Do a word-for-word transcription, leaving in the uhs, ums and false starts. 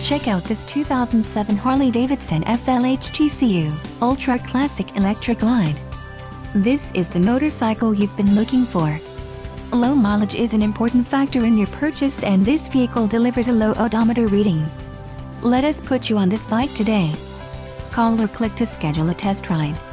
Check out this two thousand seven Harley-Davidson F L H T C U Ultra Classic Electric Glide. This is the motorcycle you've been looking for. Low mileage is an important factor in your purchase, and this vehicle delivers a low odometer reading. Let us put you on this bike today. Call or click to schedule a test ride.